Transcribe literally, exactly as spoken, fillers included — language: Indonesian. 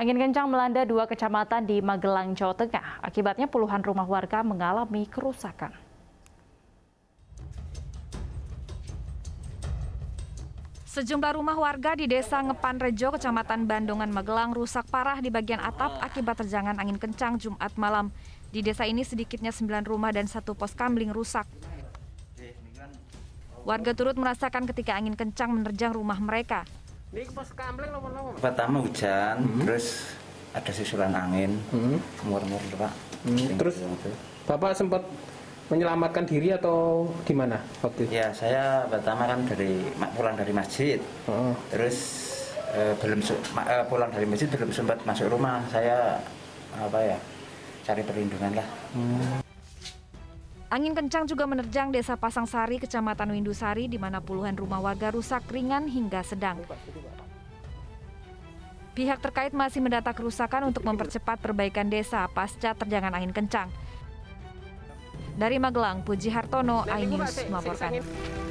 Angin kencang melanda dua kecamatan di Magelang, Jawa Tengah. Akibatnya puluhan rumah warga mengalami kerusakan. Sejumlah rumah warga di Desa Ngepan Rejo, Kecamatan Bandongan, Magelang rusak parah di bagian atap akibat terjangan angin kencang Jumat malam. Di desa ini sedikitnya sembilan rumah dan satu pos kamling rusak. Warga turut merasakan ketika angin kencang menerjang rumah mereka. Pertama hujan, hmm. terus ada susulan angin, hmm. mur-mur Pak. Hmm. Terus Bapak sempat menyelamatkan diri atau gimana waktu itu? Ya, saya pertama kan dari pulang dari masjid, hmm. terus eh, belum eh, pulang dari masjid belum sempat masuk rumah. Saya apa ya cari perlindungan lah. Hmm. Angin kencang juga menerjang Desa Pasangsari, Kecamatan Windusari, di mana puluhan rumah warga rusak ringan hingga sedang. Pihak terkait masih mendata kerusakan untuk mempercepat perbaikan desa pasca terjangan angin kencang. Dari Magelang, Puji Hartono, iNews melaporkan.